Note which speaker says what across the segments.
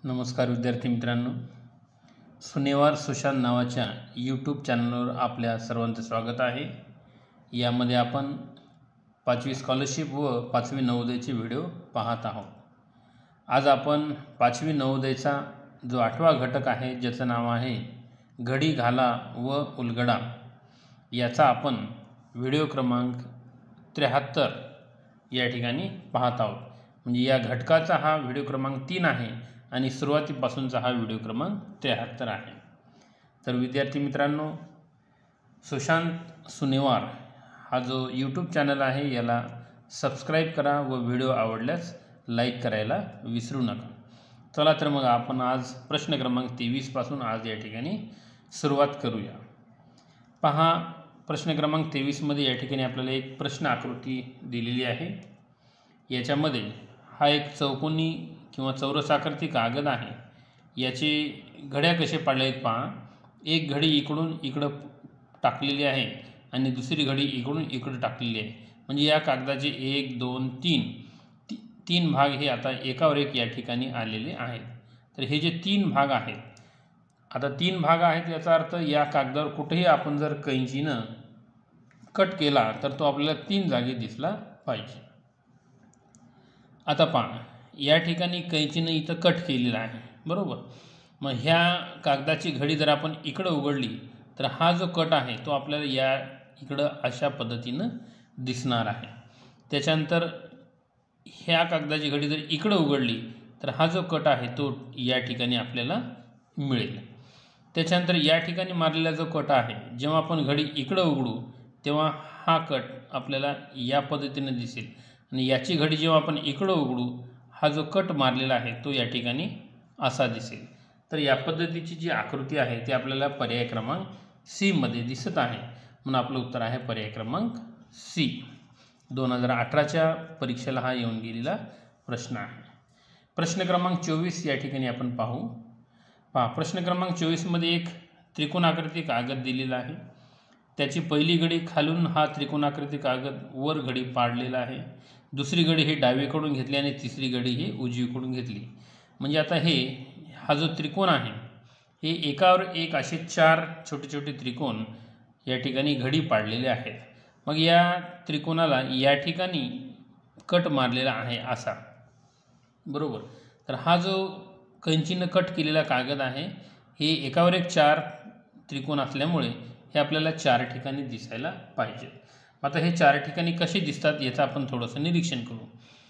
Speaker 1: नमस्कार विद्यार्थी मित्रांनो, सुनेवार सुशांत नावाच्या यूट्यूब चॅनलवर आपल्या सर्वांचं स्वागत आहे। यामध्ये आपण 5वी स्कॉलरशिप व 5वी नवोदयचे व्हिडिओ पाहत आहोत। आज आपण 5वी नवोदयचा जो 8वा घटक आहे, ज्याचं नाव आहे घडी घाला व उलगडा, याचा आपण व्हिडिओ क्रमांक 73 या ठिकाणी पाहत आहोत। म्हणजे या घटकाचा हा व्हिडिओ क्रमांक 3 आहे आणि सुरुवातीपासूनचा हा व्हिडिओ क्रमांक 73 आहे। तर विद्यार्थी मित्रांनो, सुशांत सुनेवार हा जो यूट्यूब चॅनल आहे याला सबस्क्राईब करा व व्हिडिओ आवडल्यास लाईक करायला विसरू नका। चला तर मग आपण आज प्रश्न क्रमांक 23 पासून आज या ठिकाणी सुरुवात करूया। पहा, प्रश्न क्रमांक 23 मध्ये या ठिकाणी आपल्याला एक प्रश्न आकृती दिलेली आहे। याच्यामध्ये हा एक चौकोनी किंवा चौरसाकृती कागद आहे। याचे घड्या कसे पाडले आहेत पहा। एक घडी इकडून इकडं टाकलेली आहे आणि दुसरी घडी इकडून इकडं टाकलेली आहे। म्हणजे या कागदाचे 1 2 3 भाग हे आता एकावर एक या ठिकाणी आलेले आहेत। तर हे जे 3 भाग आहेत, आता 3 भाग आहेत, याचा अर्थ या कागदावर कुठेही आपण जर कैंचीनं कट केला तर तो आपल्याला 3 जागी दिसला पाहिजे। आता पहा, या ठिकाणी कैंचीनं इथं कट केलेला आहे, बरोबर। मग ह्या कागदाची घडी जर आपण इकडं उघडली तर हा जो कट आहे तो आपल्याला या इकडं अशा पद्धतीनं दिसणार आहे। त्याच्यानंतर ह्या कागदाची घडी जर इकडं उघडली तर हा जो कट आहे तो या ठिकाणी आपल्याला मिळेल। त्याच्यानंतर या ठिकाणी मारलेला जो कट आहे, जेव्हा आपण घडी इकडं उघडू तेव्हा हा कट आपल्याला या पद्धतीनं दिसेल आणि याची घडी जेव्हा आपण इकडं उघडू हा जो कट मारलेला आहे तो या ठिकाणी असा दिसेल। तर या पद्धतीची जी आकृती आहे ती आपल्याला पर्याय क्रमांक सी मध्ये दिसत आहे, म्हणून आपलं उत्तर आहे पर्याय क्रमांक सी। 2018च्या परीक्षेला हा येऊन गेलेला प्रश्न आहे। प्रश्न क्रमांक 24 या ठिकाणी आपण पाहू। पहा, प्रश्न क्रमांक 24 मध्ये एक त्रिकोणाकृती कागद दिलेला आहे। त्याची पहिली घडी खालून हा त्रिकोणाकृती कागद वर घडी पाडलेला आहे। दुसरी घडी ही डावीकडून घेतली आणि तिसरी घडी ही उजवीकडून घेतली। म्हणजे आता हा जो त्रिकोण आहे हे एकावर एक असे 4 छोटे छोटे त्रिकोण या ठिकाणी घडी पाडलेले आहेत। मग या त्रिकोणाला या ठिकाणी कट मारलेला आहे असा, बरोबर। तर हा जो कैंचीनं कट केलेला कागद आहे हे एकावर एक 4 त्रिकोण असल्यामुळे हे आपल्याला 4 ठिकाणी दिसायला पाहिजे। आता हे 4 ठिकाणी कसे दिसतात याचं आपण थोडंसं निरीक्षण करू।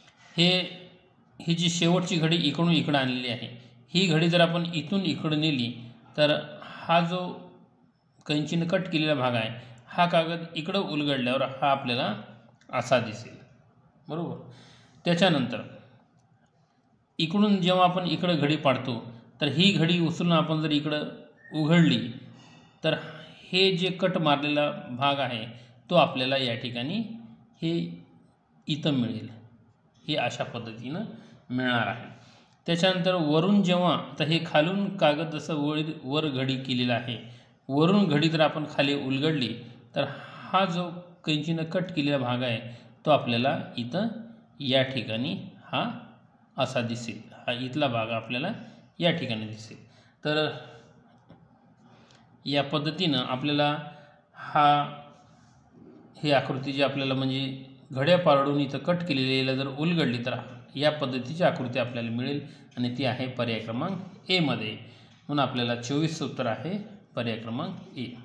Speaker 1: ही जी शेवटची घडी इकडून इकडं आणलेली आहे, ही घडी जर आपण इथून इकडं नेली तर हा जो कैंचीनं कट केलेला भाग आहे हा कागद इकडं उलगडल्यावर हा आपल्याला असा दिसेल, बरोबर। त्याच्यानंतर इकडून जेव्हा आपण इकडं घडी पाडतो तर ही घडी उचलून आपण जर इकडं उघडली तर हे जे कट मारलेला भाग आहे तो आपल्याला या ठिकाणी हे इथं मिळेल, हे अशा पद्धतीनं मिळणार आहे। त्याच्यानंतर वरून जेव्हा आता हे खालून कागद जसं वर घडी केलेला आहे, वरून घडी जर आपण खाली उलगडली तर हा जो कैंचीनं कट केलेला भाग आहे तो आपल्याला इथं या ठिकाणी हा असा दिसेल। हा इथला भाग आपल्याला या ठिकाणी दिसेल। तर या पद्धतीनं आपल्याला ही आकृती जी आपल्याला म्हणजे घड्या पाडून इथं कट केलेली जर उलगडली तर या पद्धतीची आकृती आपल्याला मिळेल आणि ती आहे पर्याय क्रमांक ए मध्ये, म्हणून आपल्याला 24चं उत्तर आहे पर्याय क्रमांक ए।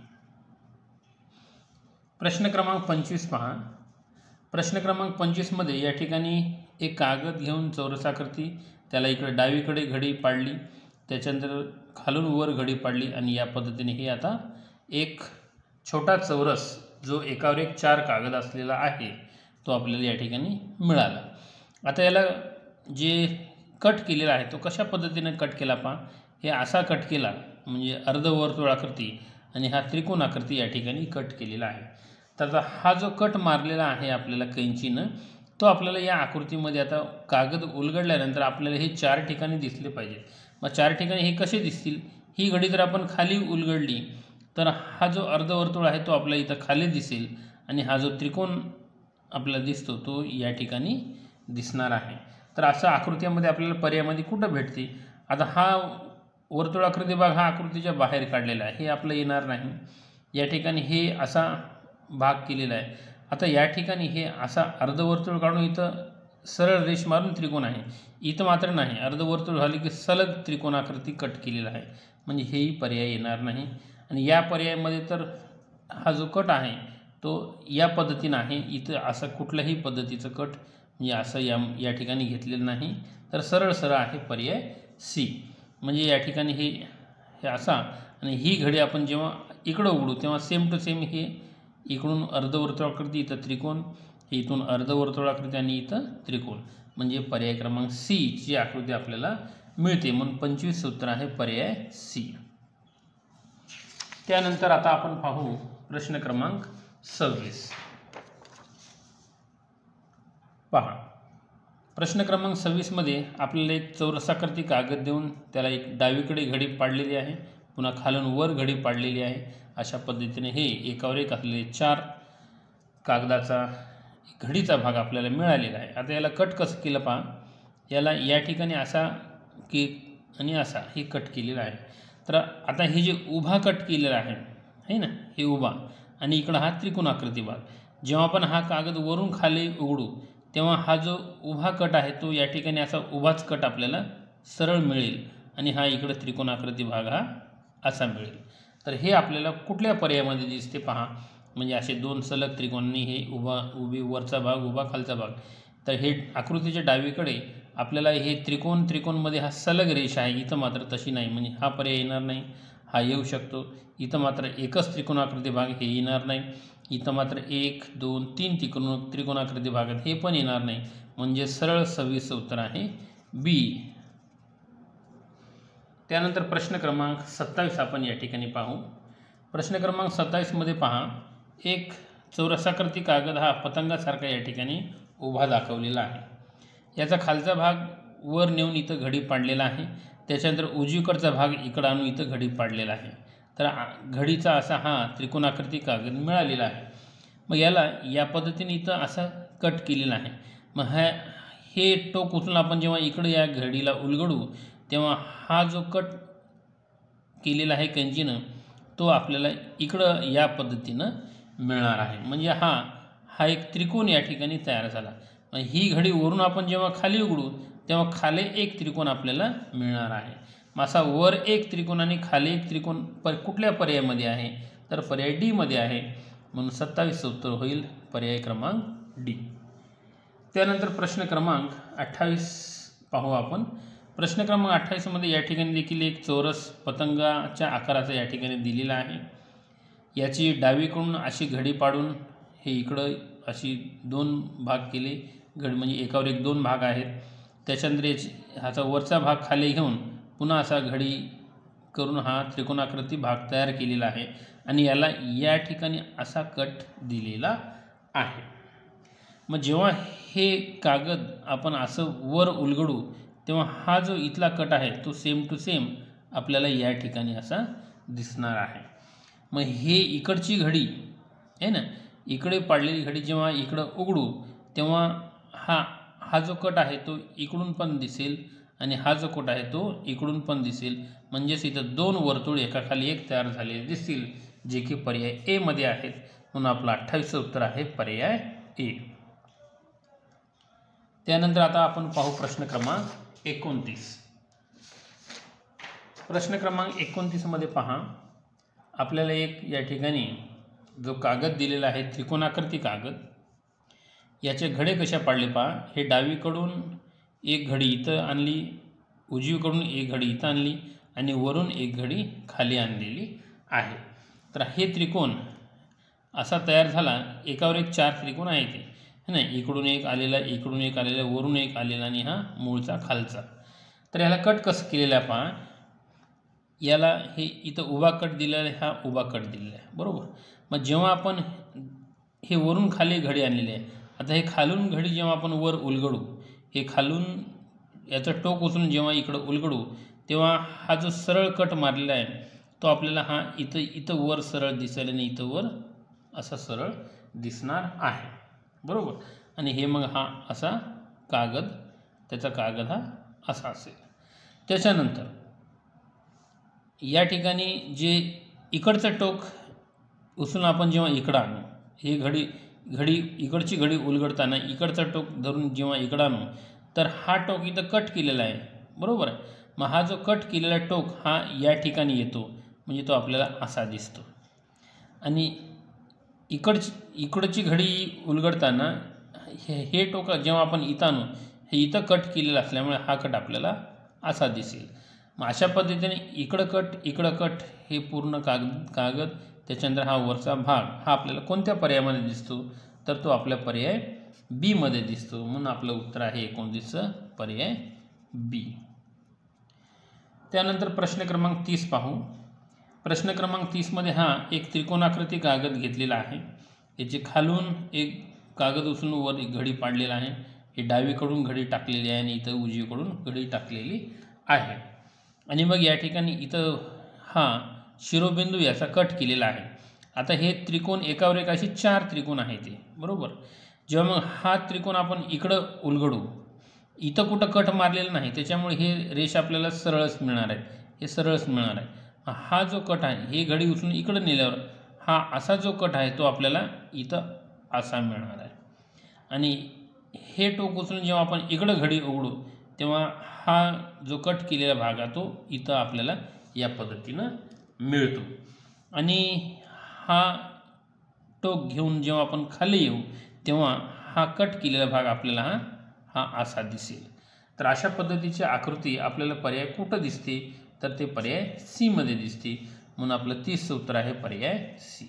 Speaker 1: प्रश्न क्रमांक 25 पहा। प्रश्न क्रमांक 25 मध्ये या ठिकाणी एक कागद घेऊन चौरसाकृती, त्याला इकडे डावीकडे घडी पाडली, त्याच्यानंतर खालून वर घडी पाडली आणि या पद्धतीने हे आता एक छोटा चौरस जो एकावर एक 4 कागद असलेला आहे तो आपल्याला या ठिकाणी मिळाला। आता याला जे कट केलेला आहे तो कशा पद्धतीने कट केला पहा। हे असा कट केला म्हणजे अर्धवर्तुळाकृती आणि हा त्रिकोणाकृती या ठिकाणी कट केलेला आहे। तर आता हा जो कट मारलेला आहे आपल्याला कैंचीनं तो आपल्याला या आकृतीमध्ये आता कागद उलगडल्यानंतर आपल्याला हे 4 ठिकाणी दिसले पाहिजे। मग 4 ठिकाणी हे कसे दिसतील? ही घडी जर आपण खाली उलगडली तर हा जो अर्धवर्तुळ आहे तो आपल्याला इथं खाली दिसेल आणि हा जो त्रिकोण आपल्याला दिसतो तो या ठिकाणी दिसणार आहे। तर असं आकृतीमध्ये आपल्याला पर्यायामध्ये कुठं भेटते? आता हा वर्तुळाकृती भाग हा आकृतीच्या बाहेर काढलेला आहे, हे आपलं येणार नाही. या ठिकाणी हे असा भाग केलेला आहे. आता या ठिकाणी हे असा अर्धवर्तुळ काढून इथं सरळ रेष मारून त्रिकोण आहे, इथं मात्र नाही. अर्धवर्तुळ झाले की सलग त्रिकोणाकृती कट केलेला आहे, म्हणजे हेही पर्याय येणार नाही. आणि या पर्यायामध्ये तर हा जो कट आहे तो या पद्धतीनं आहे, इथं असं कुठल्याही पद्धतीचं कट म्हणजे असं या ठिकाणी घेतलेलं नाही, तर सरळ सरळ आहे पर्याय सी. म्हणजे या ठिकाणी हे असा आणि ही घडी आपण जेव्हा इकडं उघडू तेव्हा सेम टू सेम हे इकडून अर्धवर्तुळाकृती, इथं त्रिकोण, इथून अर्धवर्तुळाकृती आणि इथं त्रिकोण, म्हणजे पर्याय क्रमांक सी ची आकृती आपल्याला मिळते. म्हणून 25 उत्तर आहे पर्याय सी. त्यानंतर आता आपण पाहू प्रश्न क्रमांक 26. पहा, प्रश्न क्रमांक 26 मध्ये आपल्याला एक चौरसाकृती कागद देऊन त्याला एक डावीकडे घडी पाडलेली आहे, पुन्हा खालून वर घडी पाडलेली आहे. अशा पद्धतीने हे एकावर एक असलेले 4 कागदाचा घडीचा भाग आपल्याला मिळालेला आहे. आता याला कट कसं केलं पहा, याला या ठिकाणी असा की आणि असा हे कट केलेला आहे. तर आता हे जे उभा कट केलेला आहे ना, हे उभा आणि इकडं हा त्रिकोणाकृती भाग. जेव्हा आपण हा कागद वरून खाली उघडू तेव्हा हा जो उभा कट आहे तो या ठिकाणी असा उभाच कट आपल्याला सरळ मिळेल आणि हा इकडं त्रिकोणाकृती भाग हा असा मिळेल. तर हे आपल्याला कुठल्या पर्यायामध्ये दिसते पहा, म्हणजे असे 2 सलग त्रिकोणी, हे उभी वरचा भाग, उभा खालचा भाग. तर हे आकृतीच्या डावीकडे आपल्याला हे त्रिकोणमध्ये हा सलग रेषा आहे, इथं मात्र तशी नाही, म्हणजे हा पर्याय येणार नाही. हा येऊ शकतो, इथं मात्र एकच त्रिकोणाकृती भाग, हे येणार नाही. इथं मात्र 1 2 3 त्रिकोणाकृती भाग आहेत, हे पण येणार नाही. म्हणजे सरळ 26 उत्तर आहे बी. त्यानंतर प्रश्न क्रमांक 27 आपण या ठिकाणी पाहू. प्रश्न क्रमांक 27 मध्ये पहा, एक चौरसाकृती कागद हा पतंगासारखा या ठिकाणी उभा दाखवलेला आहे. याचा खालचा भाग वर नेऊन इथं घडी पाडलेला आहे, त्याच्यानंतर उजवीकडचा भाग इकडं आणून इथं घडी पाडलेला आहे. तर घडीचा असा हा त्रिकोणाकृती कागद मिळालेला आहे. मग याला या पद्धतीने इथं असा कट केलेला आहे. मग हे टोक उचलून आपण जेव्हा इकडं या घडीला उलगडू तेव्हा हा जो कट केलेला आहे कैंचीनं तो आपल्याला इकडं या पद्धतीनं मिळणार आहे. म्हणजे हा एक त्रिकोण या ठिकाणी तयार झाला. ही घडी वरून आपण जेव्हा खाली उघडू तेव्हा खाली एक त्रिकोण आपल्याला मिळणार आहे. मग असा वर एक त्रिकोण आणि खाली एक त्रिकोण कुठल्या पर्यायामध्ये आहे, तर पर्याय डी मध्ये आहे. म्हणून 27 उत्तर होईल पर्याय क्रमांक डी. त्यानंतर प्रश्न क्रमांक 28 पाहू आपण. प्रश्न क्रमांक 28 मध्ये या ठिकाणी देखील एक चौरस पतंगाच्या आकाराचा या ठिकाणी दिलेला आहे. याची डावीकडून अशी घडी पाडून हे इकडं अशी 2 भाग केले. घडी म्हणजे एकावर एक 2 भाग आहेत. त्याच्यानंतर ह्याचा वरचा भाग खाली घेऊन पुन्हा असा घडी करून हा त्रिकोणाकृती भाग तयार केलेला आहे आणि याला या ठिकाणी असा कट दिलेला आहे. मग जेव्हा हे कागद आपण असं वर उलगडू तेव्हा हा जो इथला कट आहे तो सेम टू सेम आपल्याला या ठिकाणी असा दिसणार आहे. मग हे इकडची घडी आहे ना, इकडे पाडलेली घडी जेव्हा इकडं उघडू तेव्हा हा जो कट आहे तो इकडून पण दिसेल आणि हा जो कट आहे तो इकडून पण दिसेल. म्हणजेच इथं 2 वर्तुळ एकाखाली एक तयार झालेले दिसतील, जे की पर्याय ए मध्ये आहेत. म्हणून आपलं 28 उत्तर आहे पर्याय ए. त्यानंतर आता आपण पाहू प्रश्न क्रमांक 29. प्रश्न क्रमांक 29 मध्ये पहा, आपल्याला एक या ठिकाणी जो कागद दिलेला आहे त्रिकोणाकृती कागद, याचे घडे कशा पाडले पहा. हे डावीकडून एक घडी इथं आणली, उजवीकडून एक घडी इथं आणली आणि वरून एक घडी खाली आणलेली आहे. तर हे त्रिकोण असा तयार झाला. एकावर एक 4 त्रिकोण आहे ते नाही, इकडून एक आलेला, इकडून एक आलेला, वरून एक आलेला आणि हा मूळचा खालचा. तर याला कट कसं केलेला आहे पहा. याला हे इथं उभा कट दिलेला आहे, हा उभा कट दिलेला आहे, बरोबर. मग जेव्हा आपण हे वरून खाली घडी आणलेली आहे, आता हे खालून घडी जेव्हा आपण वर उलगडू, हे खालून याचं टोक उचलून जेव्हा इकडं उलगडू तेव्हा हा जो सरळ कट मारलेला आहे तो आपल्याला हा इथं वर सरळ दिसेल आणि इथं वर असा सरळ दिसणार आहे, बरोबर. आणि हे मग हा असा कागद, त्याचा कागद हा असा असेल. त्याच्यानंतर या ठिकाणी जे इकडचं टोक उचलून आपण जेव्हा इकडं आणू, हे घडी इकडची घडी उलगडताना इकडचं टोक धरून जेव्हा इकडं आणू तर हा टोक इथं कट केलेला आहे, बरोबर आहे. मग हा जो कट केलेला टोक हा या ठिकाणी येतो, म्हणजे तो आपल्याला असा दिसतो. आणि इकडची घडी उलगडताना हे टोक जेव्हा आपण इथं आणू, हे इथं कट केलेलं असल्यामुळे हा कट आपल्याला असा दिसेल. मग अशा पद्धतीने इकडं कट हे पूर्ण कागद त्याच्यानंतर हा वरचा भाग हा आपल्याला कोणत्या पर्यायामध्ये दिसतो, तर तो आपल्या पर्याय बी मध्ये दिसतो. म्हणून आपलं उत्तर आहे 29 पर्याय बी. त्यानंतर प्रश्न क्रमांक 30 पाहू. प्रश्न क्रमांक 30 मध्ये हा एक त्रिकोणाकृती कागद घेतलेला आहे. याचे खालून एक कागद उचलून वर एक घडी पाडलेला आहे. ही डावीकडून घडी टाकलेली आहे आणि इथं उजवीकडून घडी टाकलेली आहे. आणि मग या ठिकाणी इथं हा शिरोबिंदू याचा कट केलेला आहे. आता हे त्रिकोण एकावर एक असे 4 त्रिकोण आहे ते, बरोबर. जेव्हा मग हा त्रिकोण आपण इकडं उलगडू, इथं कुठं कट मारलेलं नाही, त्याच्यामुळे हे रेष आपल्याला सरळच मिळणार आहे, हे सरळच मिळणार आहे. हा जो कट आहे हे घडी उचलून इकडं नेल्यावर हा असा जो कट आहे तो आपल्याला इथं असा मिळणार आहे. आणि हे टोक उचलून जेव्हा आपण इकडं घडी उघडू तेव्हा हा जो कट केलेला भाग आहे तो इथं आपल्याला या पद्धतीनं मिळतो. आणि हा टोक घेऊन जेव्हा आपण खाली येऊ तेव्हा हा कट केलेला भाग आपल्याला हा असा दिसेल. तर अशा पद्धतीची आकृती आपल्याला पर्याय कुठं दिसते, तर ते पर्याय सी मध्ये दिसते. म्हणून आपलं 30 उत्तर आहे पर्याय सी.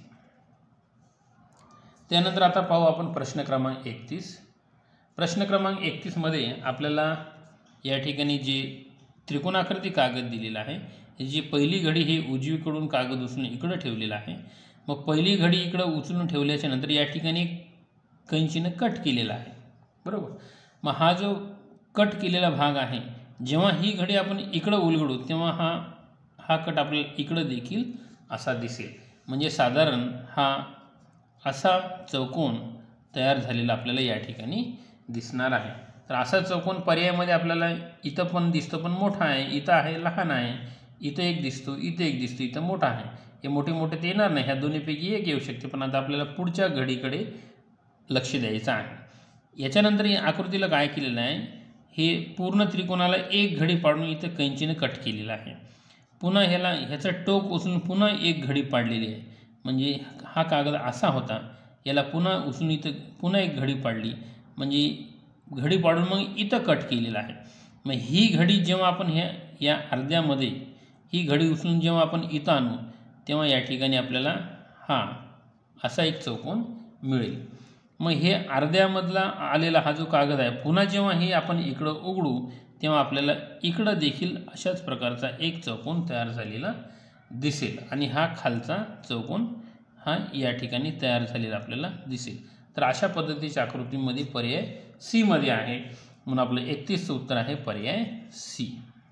Speaker 1: त्यानंतर आता पाहू आपण प्रश्न क्रमांक 31. प्रश्न क्रमांक 31 मध्ये आपल्याला या ठिकाणी जे त्रिकोणाकृती कागद दिलेला आहे, जी पहिली घडी ही उजवीकडून कागद उचलून इकडं ठेवलेला आहे. मग पहिली घडी इकडं उचलून ठेवल्याच्या नंतर या ठिकाणी कैंचीनं कट केलेला आहे, बरोबर. मग हा जो कट केलेला भाग आहे, जेव्हा ही घडी आपण इकडं उलगडू तेव्हा हा कट आपल्याला इकडं देखील असा दिसेल. म्हणजे साधारण हा असा चौकोन तयार झालेला आपल्याला या ठिकाणी दिसणार आहे. तर असा चौकोन पर्यायामध्ये आपल्याला इथं पण दिसतो पण मोठा आहे, इथं आहे लहान आहे, इथं एक दिसतो, इथं एक दिसतो, इथं मोठा आहे. हे मोठे ते येणार नाही, ह्या दोन्हीपैकी एक येऊ शकते. पण आता आपल्याला पुढच्या घडीकडे लक्ष द्यायचं आहे. याच्यानंतर या आकृतीला काय केलेलं आहे, हे पूर्ण त्रिकोणाला एक घडी पाडून इथं कैंचीनं कट केलेलं आहे. पुन्हा ह्याचं टोक उचलून पुन्हा एक घडी पाडलेली आहे. म्हणजे हा कागद असा होता, याला पुन्हा उचलून इथं पुन्हा एक घडी पाडली, म्हणजे घडी पाडून मग इथं कट केलेलं आहे. मग ही घडी जेव्हा आपण या अर्ध्यामध्ये ही घडी उचलून जेव्हा आपण इथं आणू तेव्हा या ठिकाणी आपल्याला हा असा एक चौकोन मिळेल. मग हे अर्ध्यामधला आलेला हा जो कागद आहे, पुन्हा जेव्हा हे आपण इकडं उघडू तेव्हा आपल्याला इकडं देखील अशाच प्रकारचा एक चौकोन तयार झालेला दिसेल. आणि हा खालचा चौकोन हा या ठिकाणी तयार झालेला आपल्याला दिसेल. तर अशा पद्धतीच्या आकृतीमध्ये पर्याय सी मध्ये आहे. म्हणून आपलं 31 उत्तर आहे पर्याय सी.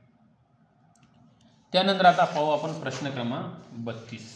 Speaker 1: त्यानंतर आता पाहू आपण प्रश्न क्रमांक 32.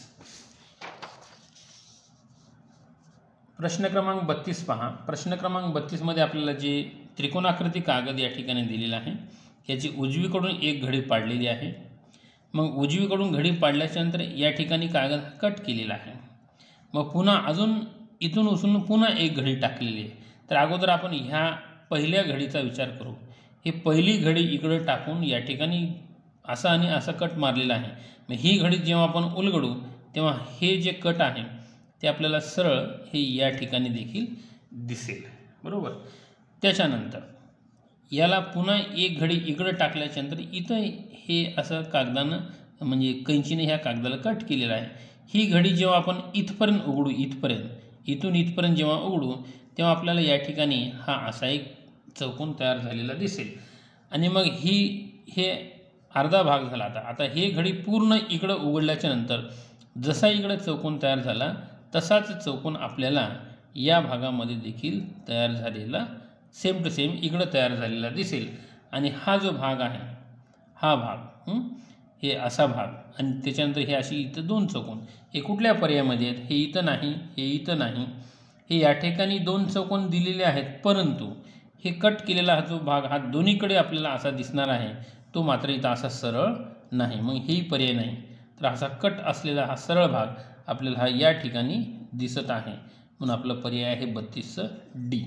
Speaker 1: प्रश्न क्रमांक 32 पहा. प्रश्न क्रमांक 32 मध्ये आपल्याला जे त्रिकोणाकृती कागद या ठिकाणी दिलेला आहे, याची उजवीकडून एक घडी पाडलेली आहे. मग उजवीकडून घडी पाडल्याच्या नंतर या ठिकाणी कागद कट केलेला आहे. मग पुन्हा अजून इथून उचलून पुन्हा एक घडी टाकलेली आहे. तर अगोदर आपण ह्या पहिल्या घडीचा विचार करू. हे पहिली घडी इकडं टाकून या ठिकाणी असा आणि असा कट मारलेला आहे. मग ही घडी जेव्हा आपण उलगडू तेव्हा हे जे कट आहे ते आपल्याला सरळ हे या ठिकाणी देखील दिसेल, बरोबर. त्याच्यानंतर याला पुन्हा एक घडी इकडं टाकल्याच्यानंतर इथं हे असं कागदानं म्हणजे कैंचीने ह्या कागदाला कट केलेलं आहे. ही घडी जेव्हा आपण इथपर्यंत उघडू, इथून इथपर्यंत जेव्हा उघडू तेव्हा आपल्याला या ठिकाणी हा असा एक चौकोन तयार झालेला दिसेल. आणि मग हे अर्धा भाग झाला. आता हे घडी पूर्ण इकडं उघडल्याच्या नंतर जसा इकडं चौकोन तयार झाला तसाच चौकोन आपल्याला या भागामध्ये देखील तयार झालेला सेम टू सेम इकडं तयार झालेला दिसेल. आणि हा जो भाग आहे, हा भाग हे असा भाग आणि त्याच्यानंतर हे अशी इथं दोन चौकोन, हे कुठल्या पर्यायामध्ये आहेत, हे इथं नाही, हे इथं नाही, हे या ठिकाणी दोन चौकोन दिलेले आहेत. परंतु हे कट केलेला हा जो भाग हा दोन्हीकडे आपल्याला असा दिसणार आहे. तो मात्र इथं असा सरळ नाही, मग ही पर्याय नाही. तर असा कट असलेला हा सरळ भाग आपल्याला हा या ठिकाणी दिसत आहे, म्हणून आपला पर्याय आहे 32 डी.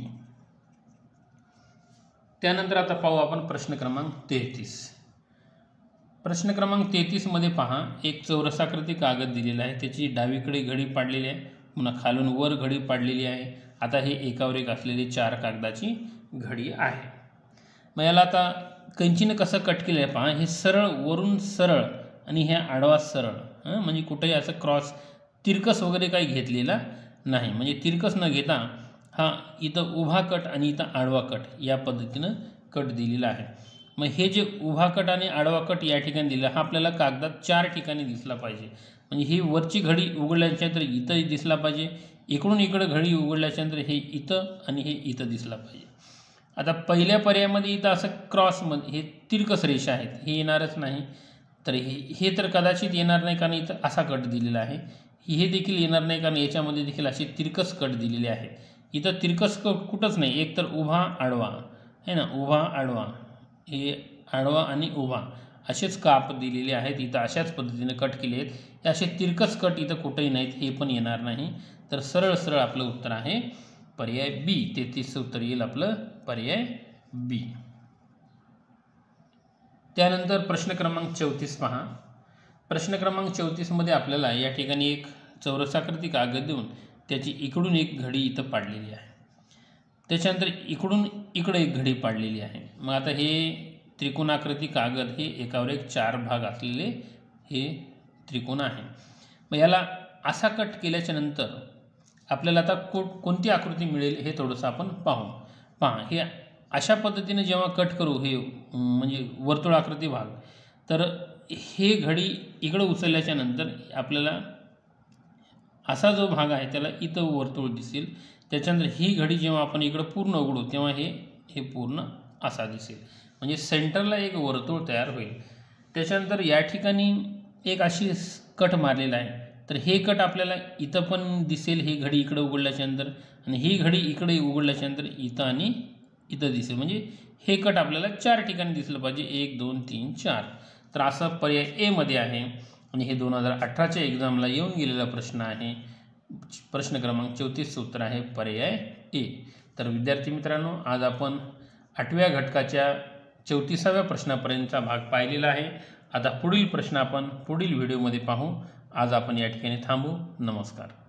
Speaker 1: त्यानंतर आता पाहू आपण प्रश्न क्रमांक 33. प्रश्न क्रमांक 33 मध्ये पहा, एक चौरसाकृती कागद दिलेला आहे, त्याची डावीकडे घडी पाडलेली आहे, पुन्हा खालून वर घडी पाडलेली आहे. आता हे एकावर एक असलेली 4 कागदाची घडी आहे. मग याला आता कैंचीनं कसं कट केलं आहे पहा, हे सरळ वरून सरळ आणि हे आडवा सरळ, म्हणजे कुठेही असं क्रॉस तिरकस वगैरे काही घेतलेला नाही, म्हणजे तिरकस न घेता हा इथं उभा कट आणि इथं आडवा कट या पद्धतीनं कट दिलेला आहे. मग हे जे उभा कट आणि आडवा कट या ठिकाणी दिला हा आपल्याला कागदात 4 ठिकाणी दिसला पाहिजे. म्हणजे ही वरची घडी उघडल्याच्यानंतर इथंही दिसला पाहिजे, इकडून इकडं घडी उघडल्याच्यानंतर हे इथं आणि हे इथं दिसला पाहिजे. आता पहिल्या पर्यायामध्ये इथं असं क्रॉसमध्ये हे तिरकस रेषा आहेत, हे येणारच नाही. तर हे तर कदाचित येणार नाही, कारण इथं असा कट दिलेला आहे. हे देखील येणार नाही, कारण याच्यामध्ये देखील असे तिरकस कट दिलेले आहेत. इथं तिरकस कट कुठंच नाही, एक तर उभा आडवा आहे ना, उभा आडवा, हे आडवा आणि उभा असेच काप दिलेले आहेत. इथं अशाच पद्धतीने कट केले आहेत. हे असे तिरकस कट इथं कुठेही नाहीत, हे पण येणार नाही. तर सरळ सरळ आपलं उत्तर आहे पर्याय बी. 33 उत्तर येईल आपलं पर्याय बी. त्यानंतर प्रश्न क्रमांक 34 पहा. प्रश्न क्रमांक 34 मध्ये आपल्याला या ठिकाणी एक चौरसाकृती कागद देऊन त्याची इकडून एक घडी इथं पाडलेली आहे, त्याच्यानंतर इकडून इकडे एक घडी पाडलेली आहे. मग आता हे त्रिकोणाकृती कागद हे एकावर एक 4 भाग असलेले हे त्रिकोण आहे. मग याला असा कट केल्याच्या नंतर आपल्याला आता कोणती आकृती मिळेल हे थोडंसं आपण पाहू. पहा, हे अशा पद्धतीने जेव्हा कट करू हे म्हणजे वर्तुळाकृती भाग, तर हे घडी इकडं उचलल्याच्या नंतर आपल्याला असा जो भाग आहे त्याला इथं वर्तुळ दिसेल. त्याच्यानंतर ही घडी जेव्हा आपण इकडं पूर्ण उघडू तेव्हा हे पूर्ण असा दिसेल, म्हणजे सेंटरला एक वर्तुळ तयार होईल. त्याच्यानंतर या ठिकाणी एक अशी कट मारलेला आहे, तर हे कट आपल्याला इथं पण दिसेल, ही घडी इकडं उघडल्याच्यानंतर, आणि ही घडी इकडे उघडल्याच्यानंतर इथं आणि इथं दिसेल. म्हणजे हे कट आपल्याला 4 ठिकाणी दिसलं पाहिजे, 1 2 3 4. तर असा पर्याय ए मध्ये आहे, आणि हे 2018च्या एक्झामला येऊन गेलेला प्रश्न आहे. प्रश्न क्रमांक 34 उत्तर आहे पर्याय ए. तर विद्यार्थी मित्रांनो, आज आपण 8व्या घटकाच्या 34व्या प्रश्नापर्यंतचा भाग पाहिलेला आहे. आता पुढील प्रश्न आपण पुढील व्हिडिओमध्ये पाहू. आज आपण या ठिकाणी थांबू. नमस्कार.